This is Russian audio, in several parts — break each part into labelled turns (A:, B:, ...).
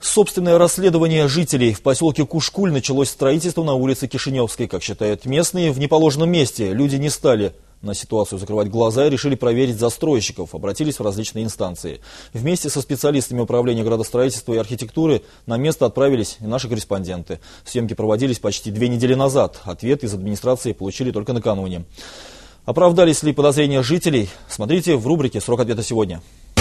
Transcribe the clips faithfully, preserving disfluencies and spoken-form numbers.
A: Собственное расследование жителей. В поселке Кушкуль началось строительство на улице Кишиневской. Как считают местные, в неположенном месте. Люди не стали на ситуацию закрывать глаза и решили проверить застройщиков. Обратились в различные инстанции. Вместе со специалистами управления градостроительства и архитектуры на место отправились и наши корреспонденты. Съемки проводились почти две недели назад. Ответ из администрации получили только накануне. Оправдались ли подозрения жителей? Смотрите в рубрике «Срок ответа сегодня».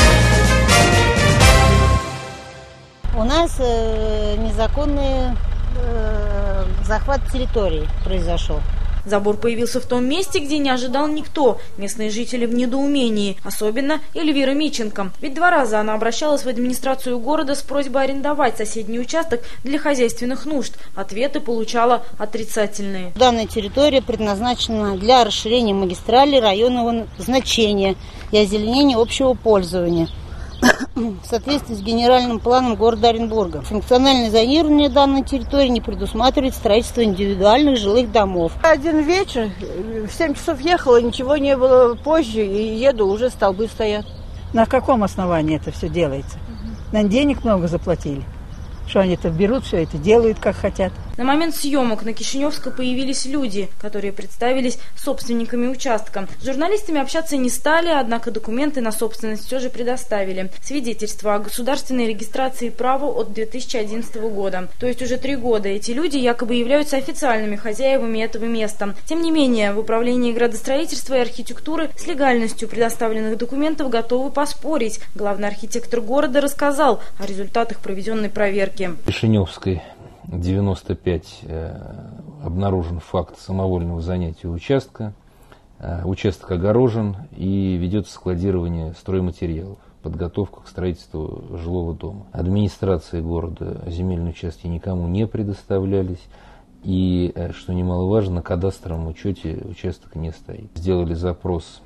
B: У нас э, незаконный э, захват территории произошел.
C: Забор появился в том месте, где не ожидал никто. Местные жители в недоумении. Особенно Эльвира Миченко. Ведь два раза она обращалась в администрацию города с просьбой арендовать соседний участок для хозяйственных нужд. Ответы получала отрицательные.
B: Данная территория предназначена для расширения магистрали районного значения и озеленения общего пользования. В соответствии с генеральным планом города Оренбурга. Функциональное зонирование данной территории не предусматривает строительство индивидуальных жилых домов.
D: Один вечер, в семь часов ехала, ничего не было позже, и еду, уже столбы стоят.
E: На каком основании это все делается? Нам денег много заплатили. Что они это берут, все это делают, как хотят.
C: На момент съемок на Кишиневской появились люди, которые представились собственниками участка. С журналистами общаться не стали, однако документы на собственность все же предоставили. Свидетельство о государственной регистрации права от две тысячи одиннадцатого года. То есть уже три года эти люди якобы являются официальными хозяевами этого места. Тем не менее, в управлении градостроительства и архитектуры с легальностью предоставленных документов готовы поспорить. Главный архитектор города рассказал о результатах проведенной проверки.
F: В Кишиневской девяносто пять э, обнаружен факт самовольного занятия участка. Э, участок огорожен и ведется складирование стройматериалов, подготовка к строительству жилого дома. Администрации города земельные участки никому не предоставлялись. И, э, что немаловажно, на кадастровом учете участок не стоит. Сделали запрос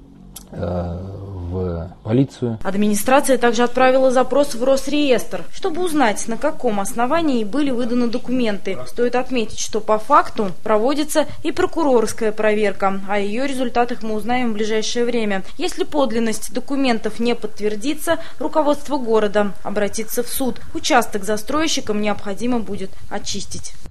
F: в полицию.
C: Администрация также отправила запрос в Росреестр, чтобы узнать, на каком основании были выданы документы. Стоит отметить, что по факту проводится и прокурорская проверка. О ее результатах мы узнаем в ближайшее время. Если подлинность документов не подтвердится, руководство города обратится в суд. Участок застройщикам необходимо будет очистить.